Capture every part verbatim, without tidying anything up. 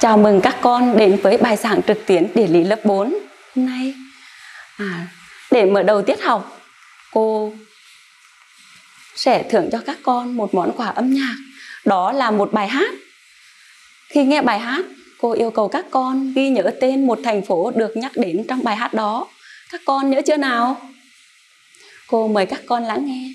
Chào mừng các con đến với bài giảng trực tuyến địa lý lớp bốn hôm nay. À, để mở đầu tiết học, cô sẽ thưởng cho các con một món quà âm nhạc. Đó là một bài hát. Khi nghe bài hát, cô yêu cầu các con ghi nhớ tên một thành phố được nhắc đến trong bài hát đó. Các con nhớ chưa nào? Cô mời các con lắng nghe.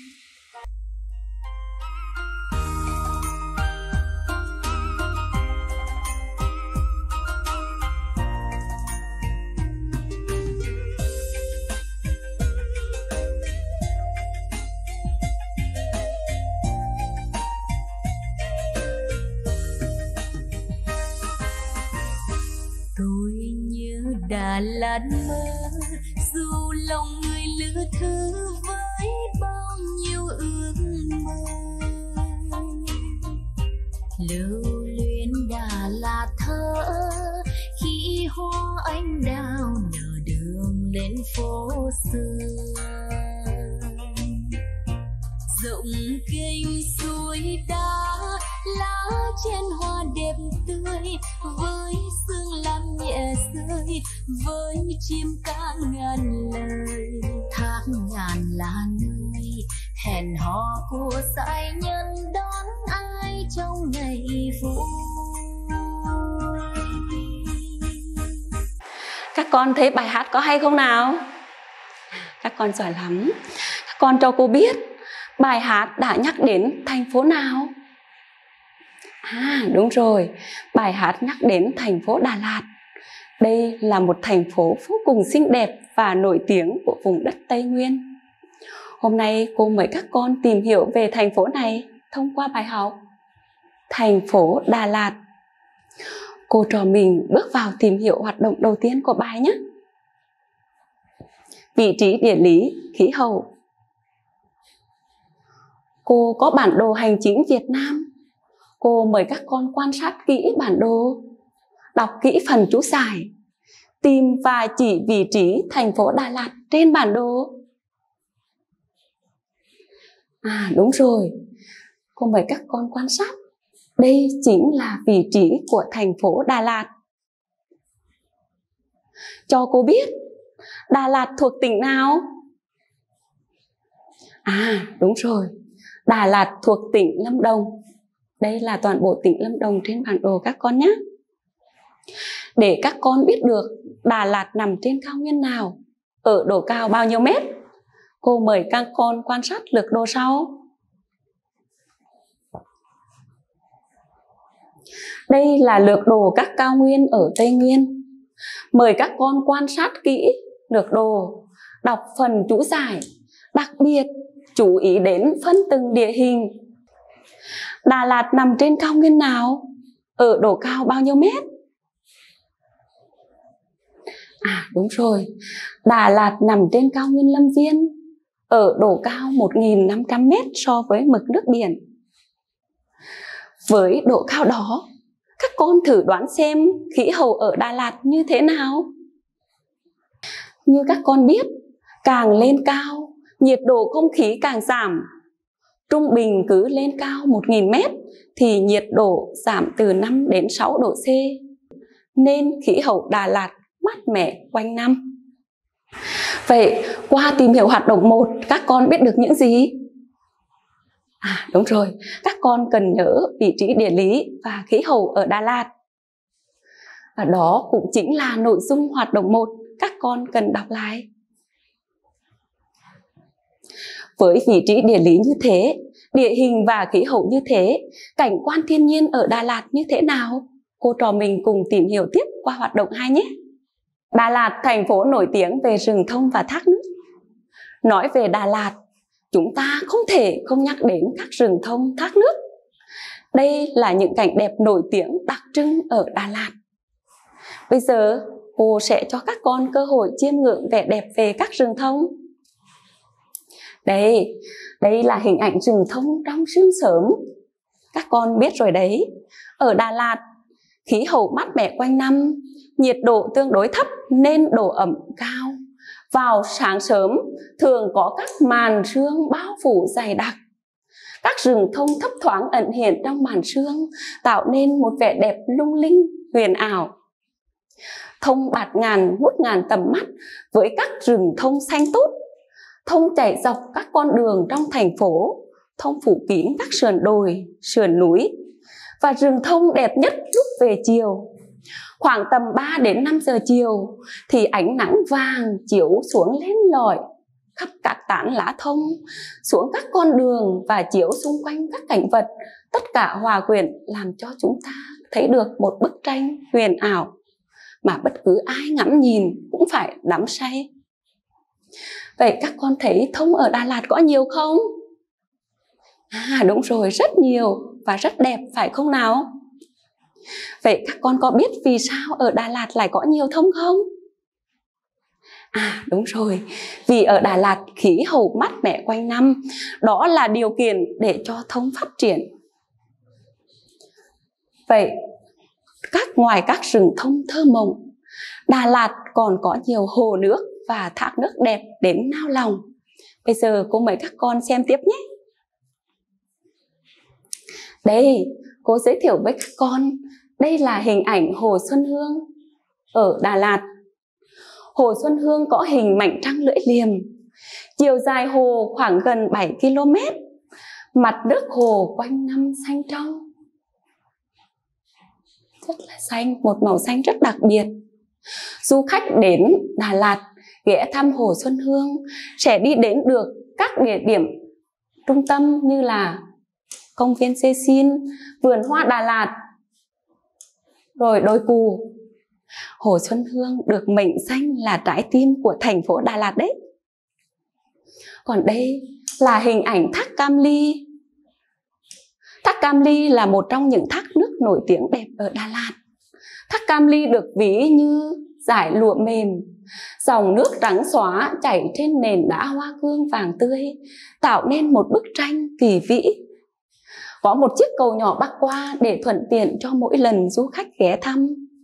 Tôi nhớ Đà Lạt mơ, dù lòng người lữ thư với bao nhiêu ước mơ. Lưu luyến Đà Lạt thơ, khi hoa anh đào nở đường lên phố xưa. Rộng kênh suối đá, lá trên hoa đẹp tươi, với sương lam nhẹ rơi, với chim ca ngàn lời. Thác ngàn là nơi hẹn hò của dải nhân đón ai trong ngày vui. Các con thấy bài hát có hay không nào? Các con giỏi lắm. Các con cho cô biết bài hát đã nhắc đến thành phố nào? À đúng rồi, bài hát nhắc đến thành phố Đà Lạt. Đây là một thành phố vô cùng xinh đẹp và nổi tiếng của vùng đất Tây Nguyên. Hôm nay cô mời các con tìm hiểu về thành phố này thông qua bài học Thành phố Đà Lạt. Cô trò mình bước vào tìm hiểu hoạt động đầu tiên của bài nhé. Vị trí địa lý, khí hậu. Cô có bản đồ hành chính Việt Nam. Cô mời các con quan sát kỹ bản đồ, đọc kỹ phần chú giải, tìm và chỉ vị trí thành phố Đà Lạt trên bản đồ. À đúng rồi, cô mời các con quan sát. Đây chính là vị trí của thành phố Đà Lạt. Cho cô biết, Đà Lạt thuộc tỉnh nào? À đúng rồi, Đà Lạt thuộc tỉnh Lâm Đồng. Đây là toàn bộ tỉnh Lâm Đồng trên bản đồ các con nhé. Để các con biết được Đà Lạt nằm trên cao nguyên nào, ở độ cao bao nhiêu mét, cô mời các con quan sát lược đồ sau. Đây là lược đồ các cao nguyên ở Tây Nguyên. Mời các con quan sát kỹ lược đồ, đọc phần chú giải, đặc biệt chú ý đến phân từng địa hình. Đà Lạt nằm trên cao nguyên nào? Ở độ cao bao nhiêu mét? À đúng rồi, Đà Lạt nằm trên cao nguyên Lâm Viên, ở độ cao một nghìn năm trăm mét so với mực nước biển. Với độ cao đó, các con thử đoán xem khí hậu ở Đà Lạt như thế nào? Như các con biết, càng lên cao, nhiệt độ không khí càng giảm. Trung bình cứ lên cao một nghìn mét thì nhiệt độ giảm từ năm đến sáu độ C. Nên khí hậu Đà Lạt mát mẻ quanh năm. Vậy qua tìm hiểu hoạt động một, các con biết được những gì? À đúng rồi, các con cần nhớ vị trí địa lý và khí hậu ở Đà Lạt. Và đó cũng chính là nội dung hoạt động một các con cần đọc lại. Với vị trí địa lý như thế, địa hình và khí hậu như thế, cảnh quan thiên nhiên ở Đà Lạt như thế nào? Cô trò mình cùng tìm hiểu tiếp qua hoạt động hai nhé. Đà Lạt, thành phố nổi tiếng về rừng thông và thác nước. Nói về Đà Lạt, chúng ta không thể không nhắc đến các rừng thông, thác nước. Đây là những cảnh đẹp nổi tiếng đặc trưng ở Đà Lạt. Bây giờ, cô sẽ cho các con cơ hội chiêm ngưỡng vẻ đẹp về các rừng thông. Đây, đây là hình ảnh rừng thông trong sương sớm. Các con biết rồi đấy, ở Đà Lạt, khí hậu mát mẻ quanh năm, nhiệt độ tương đối thấp nên độ ẩm cao. Vào sáng sớm, thường có các màn sương bao phủ dày đặc. Các rừng thông thấp thoáng ẩn hiện trong màn sương, tạo nên một vẻ đẹp lung linh huyền ảo. Thông bạt ngàn ngút ngàn tầm mắt với các rừng thông xanh tốt. Thông chảy dọc các con đường trong thành phố. Thông phủ kín các sườn đồi, sườn núi. Và rừng thông đẹp nhất lúc về chiều. Khoảng tầm ba đến năm giờ chiều thì ánh nắng vàng chiếu xuống lên lỏi khắp các tán lá thông, xuống các con đường và chiếu xung quanh các cảnh vật. Tất cả hòa quyện làm cho chúng ta thấy được một bức tranh huyền ảo mà bất cứ ai ngắm nhìn cũng phải đắm say. Vậy các con thấy thông ở Đà Lạt có nhiều không? À đúng rồi, rất nhiều và rất đẹp phải không nào? Vậy các con có biết vì sao ở Đà Lạt lại có nhiều thông không? À đúng rồi, vì ở Đà Lạt khí hậu mát mẻ quanh năm, đó là điều kiện để cho thông phát triển. Vậy các ngoài các rừng thông thơ mộng, Đà Lạt còn có nhiều hồ nước và thác nước đẹp đến nao lòng. Bây giờ cô mời các con xem tiếp nhé. Đây, cô giới thiệu với các con, đây là hình ảnh Hồ Xuân Hương ở Đà Lạt. Hồ Xuân Hương có hình mảnh trăng lưỡi liềm, chiều dài hồ khoảng gần bảy ki lô mét, mặt nước hồ quanh năm xanh trong. Rất là xanh, một màu xanh rất đặc biệt. Du khách đến Đà Lạt ghé thăm Hồ Xuân Hương sẽ đi đến được các địa điểm trung tâm như là công viên Xê Xin, vườn hoa Đà Lạt, rồi đồi Cù. Hồ Xuân Hương được mệnh danh là trái tim của thành phố Đà Lạt đấy. Còn đây là hình ảnh thác Cam Ly. Thác Cam Ly là một trong những thác nước nổi tiếng đẹp ở Đà Lạt. Thác Cam Ly được ví như dải lụa mềm, dòng nước trắng xóa chảy trên nền đá hoa cương vàng tươi, tạo nên một bức tranh kỳ vĩ. Có một chiếc cầu nhỏ bắc qua để thuận tiện cho mỗi lần du khách ghé thăm.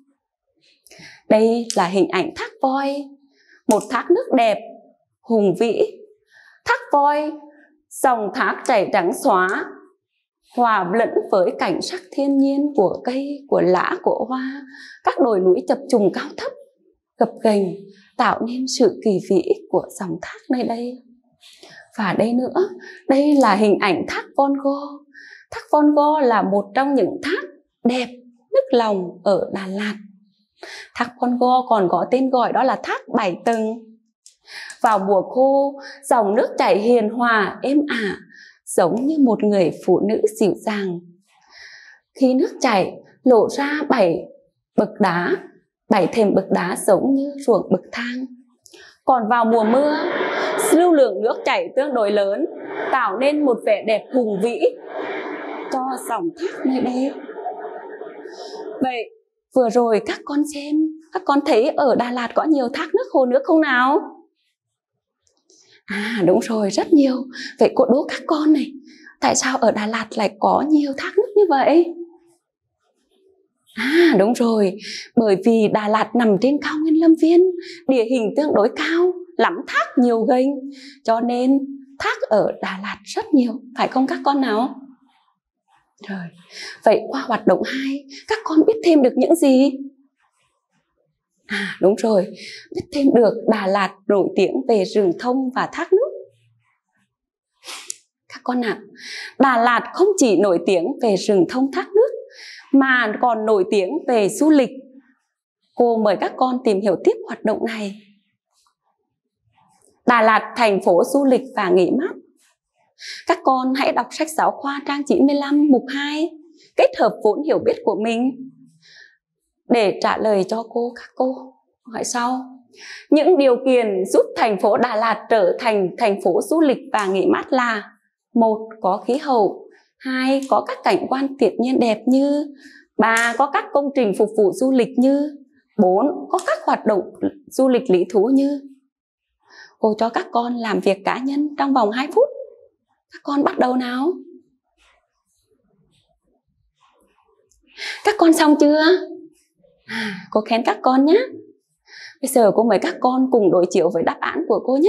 Đây là hình ảnh thác Voi, một thác nước đẹp, hùng vĩ. Thác Voi, dòng thác chảy trắng xóa, hòa lẫn với cảnh sắc thiên nhiên của cây, của lá, của hoa, các đồi núi chập trùng cao thấp, gập ghềnh, tạo nên sự kỳ vĩ của dòng thác nơi đây. Và đây nữa, đây là hình ảnh thác Von Gogh. Thác Von Gogh là một trong những thác đẹp nức lòng ở Đà Lạt. Thác Von Gogh còn có tên gọi đó là thác bảy tầng. Vào mùa khô, dòng nước chảy hiền hòa, êm ả, giống như một người phụ nữ dịu dàng. Khi nước chảy lộ ra bảy bậc đá, bảy thềm bậc đá giống như ruộng bậc thang. Còn vào mùa mưa, lưu lượng nước chảy tương đối lớn, tạo nên một vẻ đẹp hùng vĩ cho dòng thác nơi đây. Vậy vừa rồi các con xem, các con thấy ở Đà Lạt có nhiều thác nước, hồ nước không nào? À đúng rồi, rất nhiều. Vậy cô đố các con này, tại sao ở Đà Lạt lại có nhiều thác nước như vậy? À đúng rồi, bởi vì Đà Lạt nằm trên cao nguyên Lâm Viên, địa hình tương đối cao, lắm thác nhiều ghềnh, cho nên thác ở Đà Lạt rất nhiều, phải không các con nào? Rồi, vậy qua hoạt động hai, các con biết thêm được những gì? À đúng rồi, biết thêm được Đà Lạt nổi tiếng về rừng thông và thác nước. Các con ạ, Đà Lạt không chỉ nổi tiếng về rừng thông thác nước, mà còn nổi tiếng về du lịch. Cô mời các con tìm hiểu tiếp hoạt động này. Đà Lạt thành phố du lịch và nghỉ mát. Các con hãy đọc sách giáo khoa trang chín mươi lăm mục hai, kết hợp vốn hiểu biết của mình để trả lời cho cô các cô hỏi sau. Những điều kiện giúp thành phố Đà Lạt trở thành thành phố du lịch và nghỉ mát là: một, có khí hậu; hai, có các cảnh quan thiên nhiên đẹp như; ba, có các công trình phục vụ du lịch như; bốn, có các hoạt động du lịch lý thú như. Cô cho các con làm việc cá nhân trong vòng hai phút. Các con bắt đầu nào. Các con xong chưa? À, cô khen các con nhé. Bây giờ cô mời các con cùng đối chiếu với đáp án của cô nhé.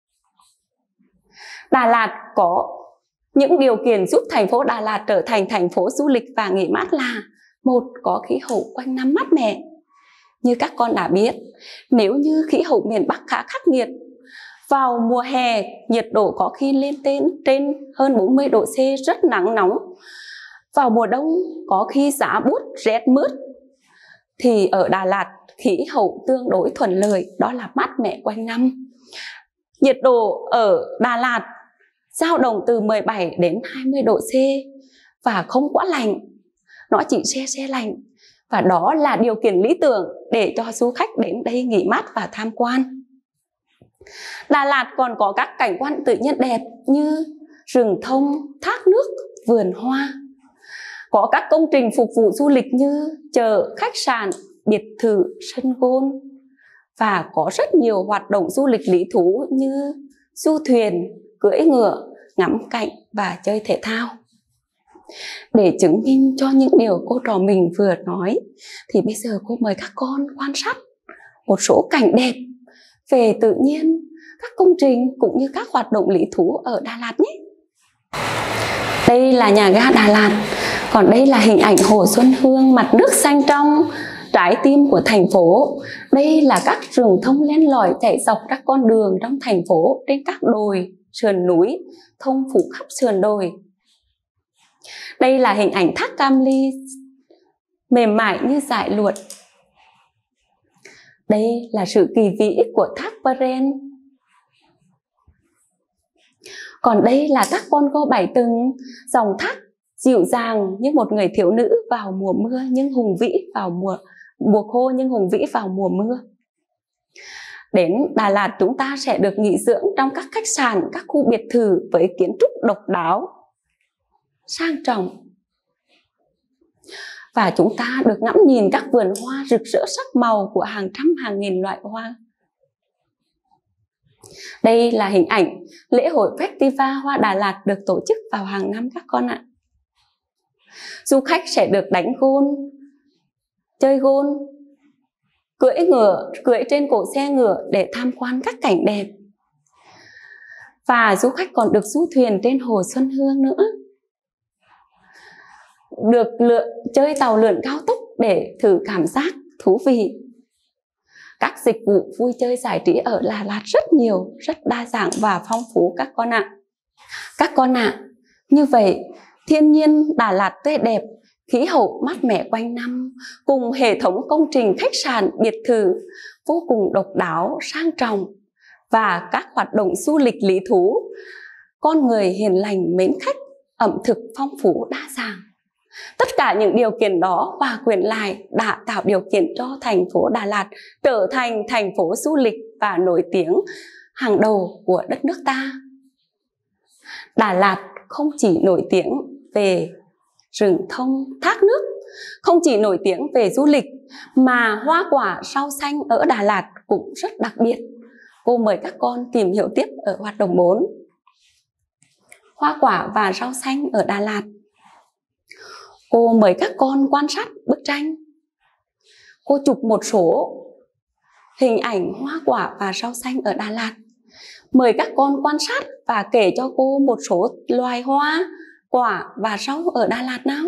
Đà Lạt có những điều kiện giúp thành phố Đà Lạt trở thành thành phố du lịch và nghỉ mát là: Một, có khí hậu quanh năm mát mẻ. Như các con đã biết, nếu như khí hậu miền Bắc khá khắc nghiệt, vào mùa hè nhiệt độ có khi lên trên, trên hơn bốn mươi độ C, rất nắng nóng. Vào mùa đông có khi giá buốt rét mướt. Thì ở Đà Lạt khí hậu tương đối thuận lợi, đó là mát mẻ quanh năm. Nhiệt độ ở Đà Lạt dao động từ mười bảy đến hai mươi độ C và không quá lạnh, nó chỉ se se lạnh. Và đó là điều kiện lý tưởng để cho du khách đến đây nghỉ mát và tham quan. Đà Lạt còn có các cảnh quan tự nhiên đẹp như rừng thông, thác nước, vườn hoa. Có các công trình phục vụ du lịch như chợ, khách sạn, biệt thự, sân golf. Và có rất nhiều hoạt động du lịch lý thú như du thuyền, cưỡi ngựa, ngắm cảnh và chơi thể thao. Để chứng minh cho những điều cô trò mình vừa nói, thì bây giờ cô mời các con quan sát một số cảnh đẹp về tự nhiên, các công trình cũng như các hoạt động lý thú ở Đà Lạt nhé. Đây là nhà ga Đà Lạt, còn đây là hình ảnh Hồ Xuân Hương, mặt nước xanh trong, trái tim của thành phố. Đây là các rừng thông len lỏi chạy dọc các con đường trong thành phố, trên các đồi, sườn núi, thông phủ khắp sườn đồi. Đây là hình ảnh thác Cam Ly, mềm mại như dải luột. Đây là sự kỳ vĩ của thác Paren. Còn đây là thác Congo Bảy Tầng, dòng thác dịu dàng như một người thiếu nữ vào mùa mưa nhưng hùng vĩ vào mùa mùa khô nhưng hùng vĩ vào mùa mưa. Đến Đà Lạt chúng ta sẽ được nghỉ dưỡng trong các khách sạn, các khu biệt thự với kiến trúc độc đáo, sang trọng. Và chúng ta được ngắm nhìn các vườn hoa rực rỡ sắc màu của hàng trăm hàng nghìn loại hoa. Đây là hình ảnh lễ hội Festival Hoa Đà Lạt được tổ chức vào hàng năm các con ạ. Du khách sẽ được đánh gôn, chơi gôn, cưỡi ngựa, cưỡi trên cỗ xe ngựa để tham quan các cảnh đẹp. Và du khách còn được du thuyền trên Hồ Xuân Hương nữa. Được lượn, chơi tàu lượn cao tốc để thử cảm giác thú vị. Các dịch vụ vui chơi giải trí ở Đà Lạt rất nhiều, rất đa dạng và phong phú các con ạ. Các con ạ, như vậy thiên nhiên Đà Lạt tươi đẹp, khí hậu mát mẻ quanh năm, cùng hệ thống công trình khách sạn, biệt thự vô cùng độc đáo, sang trọng và các hoạt động du lịch lý thú, con người hiền lành mến khách, ẩm thực phong phú đa dạng. Tất cả những điều kiện đó hòa quyện lại đã tạo điều kiện cho thành phố Đà Lạt trở thành thành phố du lịch và nổi tiếng hàng đầu của đất nước ta. Đà Lạt không chỉ nổi tiếng về rừng thông, thác nước, không chỉ nổi tiếng về du lịch, mà hoa quả rau xanh ở Đà Lạt cũng rất đặc biệt. Cô mời các con tìm hiểu tiếp ở hoạt động bốn. Hoa quả và rau xanh ở Đà Lạt. Cô mời các con quan sát bức tranh. Cô chụp một số hình ảnh hoa quả và rau xanh ở Đà Lạt. Mời các con quan sát và kể cho cô một số loài hoa, quả và rau ở Đà Lạt nào.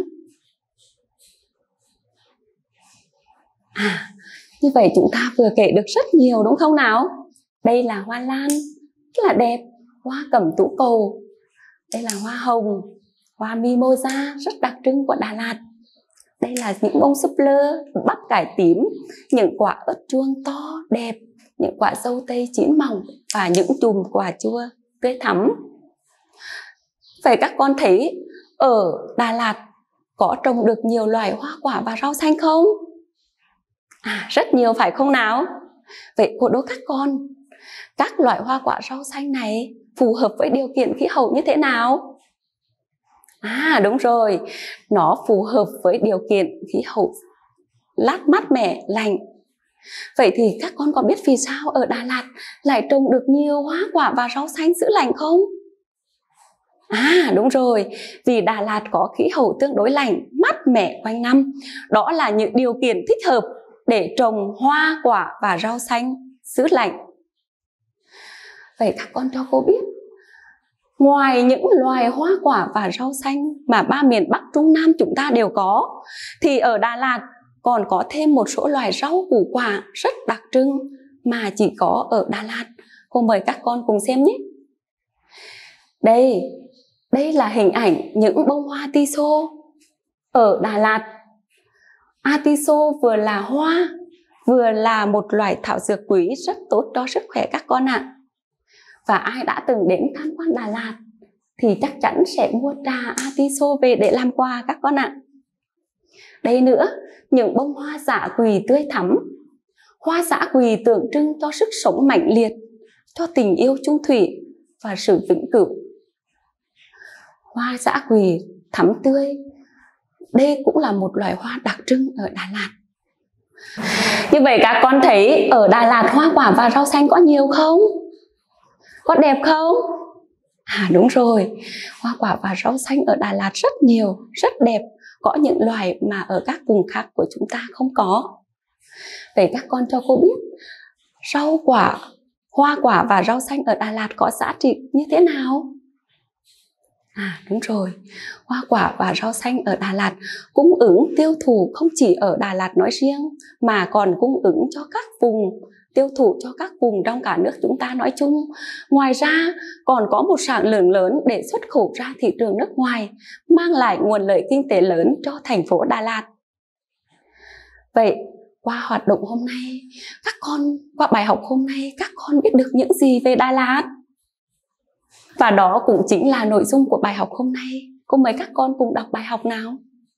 À, như vậy chúng ta vừa kể được rất nhiều đúng không nào? Đây là hoa lan, rất là đẹp, hoa cẩm tú cầu. Đây là hoa hồng, hoa mimosa rất đặc trưng của Đà Lạt. Đây là những bông súp lơ, bắp cải tím, những quả ớt chuông to, đẹp, những quả dâu tây chín mỏng và những chùm quả chua tươi thắm. Vậy các con thấy ở Đà Lạt có trồng được nhiều loài hoa quả và rau xanh không? À, rất nhiều phải không nào? Vậy cô đố các con, các loại hoa quả rau xanh này phù hợp với điều kiện khí hậu như thế nào? À đúng rồi, nó phù hợp với điều kiện khí hậu lát mát mẻ, lạnh. Vậy thì các con có biết vì sao ở Đà Lạt lại trồng được nhiều hoa quả và rau xanh giữ lạnh không? À đúng rồi, vì Đà Lạt có khí hậu tương đối lạnh, mát mẻ quanh năm. Đó là những điều kiện thích hợp để trồng hoa quả và rau xanh giữ lạnh. Vậy các con cho cô biết, ngoài những loài hoa quả và rau xanh mà ba miền Bắc Trung Nam chúng ta đều có, thì ở Đà Lạt còn có thêm một số loài rau củ quả rất đặc trưng mà chỉ có ở Đà Lạt. Cô mời các con cùng xem nhé. Đây, đây là hình ảnh những bông hoa atiso ở Đà Lạt. Atiso vừa là hoa, vừa là một loài thảo dược quý rất tốt cho sức khỏe các con ạ. À. Và ai đã từng đến tham quan Đà Lạt thì chắc chắn sẽ mua trà atiso về để làm quà các con ạ. À. Đây nữa, những bông hoa dã quỳ tươi thắm. Hoa dã quỳ tượng trưng cho sức sống mãnh liệt, cho tình yêu chung thủy và sự vĩnh cửu. Hoa dã quỳ thắm tươi, đây cũng là một loài hoa đặc trưng ở Đà Lạt. Như vậy các con thấy ở Đà Lạt hoa quả và rau xanh có nhiều không? Có đẹp không? À đúng rồi, hoa quả và rau xanh ở Đà Lạt rất nhiều, rất đẹp. Có những loài mà ở các vùng khác của chúng ta không có. Vậy các con cho cô biết, rau quả, hoa quả và rau xanh ở Đà Lạt có giá trị như thế nào? À đúng rồi, hoa quả và rau xanh ở Đà Lạt cung ứng tiêu thụ không chỉ ở Đà Lạt nói riêng, mà còn cung ứng cho các vùng, tiêu thụ cho các vùng trong cả nước chúng ta nói chung. Ngoài ra còn có một sản lượng lớn để xuất khẩu ra thị trường nước ngoài, mang lại nguồn lợi kinh tế lớn cho thành phố Đà Lạt. Vậy qua hoạt động hôm nay, các con, qua bài học hôm nay, các con biết được những gì về Đà Lạt? Và đó cũng chính là nội dung của bài học hôm nay. Cô mời các con cùng đọc bài học nào.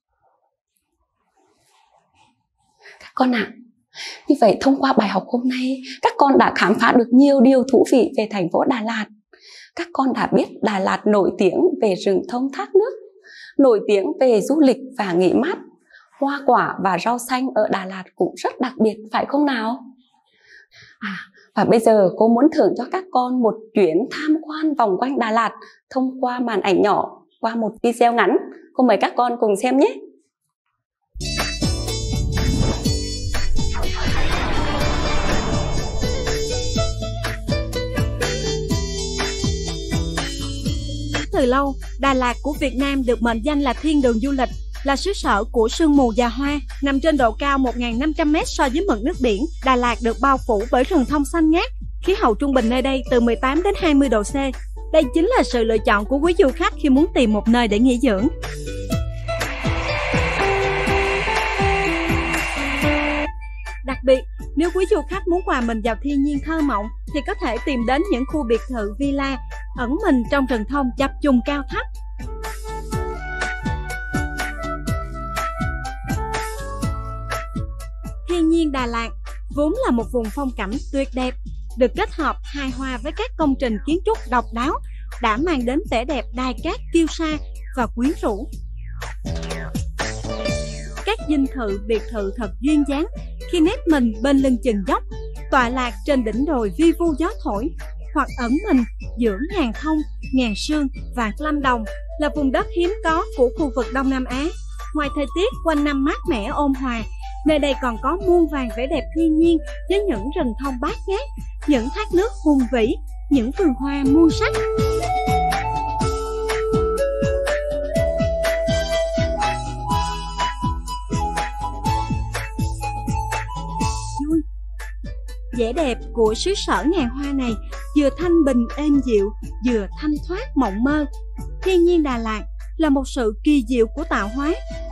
Các con ạ, à, như vậy thông qua bài học hôm nay, các con đã khám phá được nhiều điều thú vị về thành phố Đà Lạt. Các con đã biết Đà Lạt nổi tiếng về rừng thông thác nước, nổi tiếng về du lịch và nghỉ mát. Hoa quả và rau xanh ở Đà Lạt cũng rất đặc biệt, phải không nào? À, và bây giờ cô muốn thưởng cho các con một chuyến tham quan vòng quanh Đà Lạt thông qua màn ảnh nhỏ, qua một video ngắn. Cô mời các con cùng xem nhé. Từ lâu, Đà Lạt của Việt Nam được mệnh danh là thiên đường du lịch, là xứ sở của sương mù và hoa. Nằm trên độ cao một nghìn năm trăm mét so với mực nước biển, Đà Lạt được bao phủ bởi rừng thông xanh ngát. Khí hậu trung bình nơi đây từ mười tám đến hai mươi độ C. Đây chính là sự lựa chọn của quý du khách khi muốn tìm một nơi để nghỉ dưỡng. Đặc biệt, nếu quý du khách muốn hòa mình vào thiên nhiên thơ mộng thì có thể tìm đến những khu biệt thự villa ẩn mình trong rừng thông chập trùng cao thấp. Thiên nhiên Đà Lạt vốn là một vùng phong cảnh tuyệt đẹp, được kết hợp hài hòa với các công trình kiến trúc độc đáo đã mang đến vẻ đẹp đai cát kiêu sa và quyến rũ. Các dinh thự, biệt thự thật duyên dáng khi nép mình bên lưng chừng dốc, tọa lạc trên đỉnh đồi vi vu gió thổi, hoặc ẩn mình giữa ngàn thông, ngàn sương và Lâm Đồng là vùng đất hiếm có của khu vực Đông Nam Á. Ngoài thời tiết quanh năm mát mẻ ôn hòa, nơi đây còn có muôn vàn vẻ đẹp thiên nhiên với những rừng thông bát ngát, những thác nước hùng vĩ, những vườn hoa muôn sắc. Vẻ đẹp của xứ sở ngàn hoa này vừa thanh bình êm dịu, vừa thanh thoát mộng mơ. Thiên nhiên Đà Lạt là một sự kỳ diệu của tạo hóa.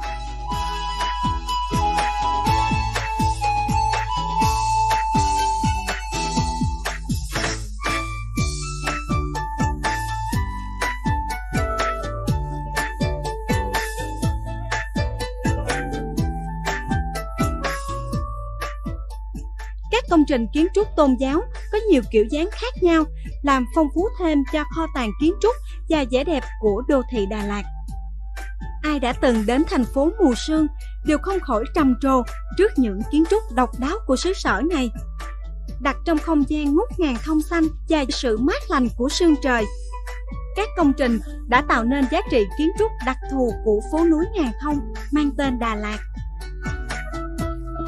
Các công trình kiến trúc tôn giáo có nhiều kiểu dáng khác nhau, làm phong phú thêm cho kho tàng kiến trúc và vẻ đẹp của đô thị Đà Lạt. Ai đã từng đến thành phố mùa sương đều không khỏi trầm trồ trước những kiến trúc độc đáo của xứ sở này. Đặt trong không gian ngút ngàn thông xanh và sự mát lành của sương trời, các công trình đã tạo nên giá trị kiến trúc đặc thù của phố núi ngàn thông mang tên Đà Lạt.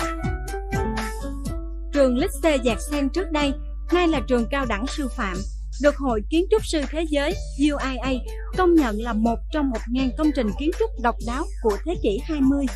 Trường Lycée Dạc Sen trước đây, nay là trường cao đẳng sư phạm, được Hội Kiến trúc sư Thế giới U I A công nhận là một trong một nghìn công trình kiến trúc độc đáo của thế kỷ hai mươi.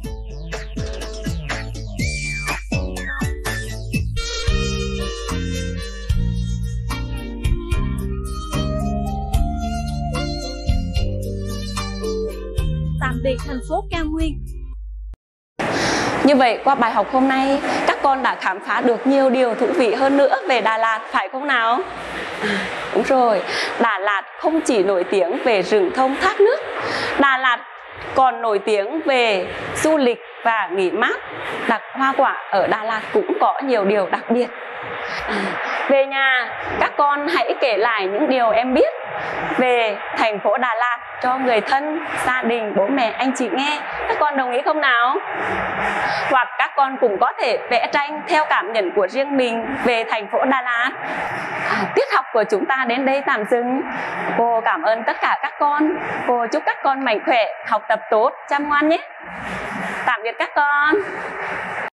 Tạm biệt thành phố cao nguyên. Như vậy qua bài học hôm nay, các con đã khám phá được nhiều điều thú vị hơn nữa về Đà Lạt, phải không nào? À, đúng rồi, Đà Lạt không chỉ nổi tiếng về rừng thông thác nước, Đà Lạt còn nổi tiếng về du lịch và nghỉ mát. Đặc hoa quả ở Đà Lạt cũng có nhiều điều đặc biệt. À, về nhà, các con hãy kể lại những điều em biết về thành phố Đà Lạt cho người thân, gia đình, bố mẹ, anh chị nghe. Các con đồng ý không nào? Hoặc các con cũng có thể vẽ tranh theo cảm nhận của riêng mình về thành phố Đà Lạt. À, tiết học của chúng ta đến đây tạm dừng. Cô cảm ơn tất cả các con. Cô chúc các con mạnh khỏe, học tập tốt, chăm ngoan nhé. Tạm biệt các con.